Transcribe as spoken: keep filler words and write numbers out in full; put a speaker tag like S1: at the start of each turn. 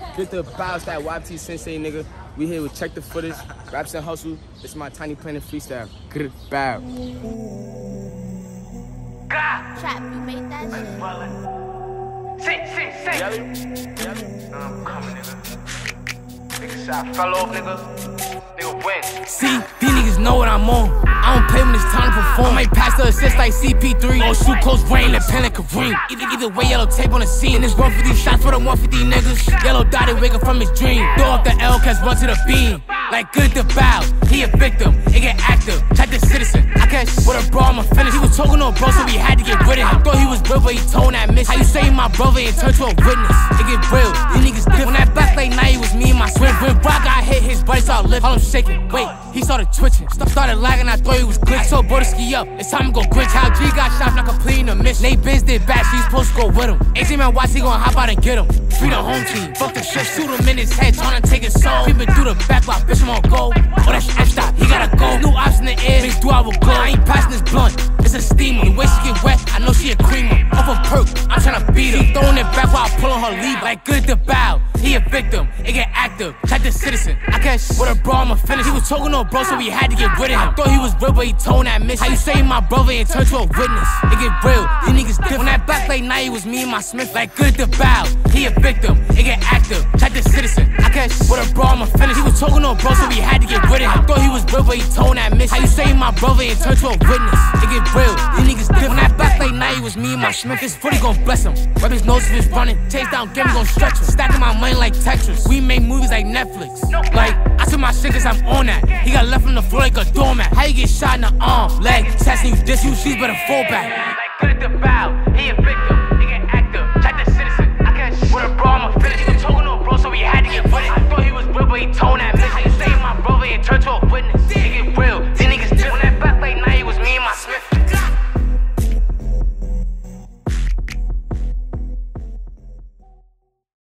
S1: Get the bounce, that Y F T Sensei, nigga. We here with Check the Footage, Raps and Hustle. This is my Tiny Planet freestyle. Good bow.
S2: Trap, you made that shit.
S3: Sit, sit, sit.
S1: Yelly?
S3: I'm coming, nigga. Nigga shot fell off, nigga. Nigga win.
S4: See, these niggas know what I'm on. I don't pay when it's time to perform. I might pass the assist like C P three. Or shoot close brain, let pen like Kareem. Either, either way, yellow tape on the scene. And it's one fifty shots for the one fifty niggas. Yellow dotted waking from his dream. Throw off the L, cats run to the beam. Like good to bow, he a victim, it get active. Check the citizen, I catch with a bro, I'ma finish. He was talking on bro, so we had to get rid of him. Thought he was real, but he told that miss. How you say my brother and turn to a witness? It get real, these niggas different. When that black late night, it was me and my swim. When Brock got hit, his buddy started lifting. All him shaking, wait, he started twitching. Started lagging, I thought he was glitch. I told bro to ski up, it's time to go glitch. How G got shot, not completing the mission. Nate Biz did bad, she's supposed to go with him. A J man watch, he gon' hop out and get him. Free the home team, fuck the shit, shoot him in his head, tryna take his soul. Creeping through the back while bitch him on go. Oh, that's F-stop, he gotta go. New ops in the air, makes do I will glow. I ain't passing this blunt, it's a steamer. The way she get wet, I know she a creamer. Off a perk, I'm tryna beat her. She throwing it back while I pull on her lever. Like good to bow, he a victim, it get active. Check the citizen, I catch with a bro, I'ma finish. He was talking on bro, so we had to get rid of him. Thought he was real, but he told that miss. How you say my brother and turn to a witness? It get real, these niggas different. When that black late night, it was me and my Smith. Like good to bow, he a victim, it get active. Check the citizen, I catch with a bro, I'ma finish. He was talking on bro, so we had to get rid of him. Thought he was real, but he told that miss. How you say my brother and turn to a witness? It get real, these niggas different. When that black late night, it was me and my Smith. This footy gon' bless him. Rub his nose if it's running. Chase down game, gon' stretch him. Stacking my money like Tetris. We make movies like Netflix. Like, I took my shit cause I'm on that. He got left on the floor like a doormat. How you get shot in the arm, leg, testing you, this you, she's better fall back.
S3: Like good to bow, he a victim.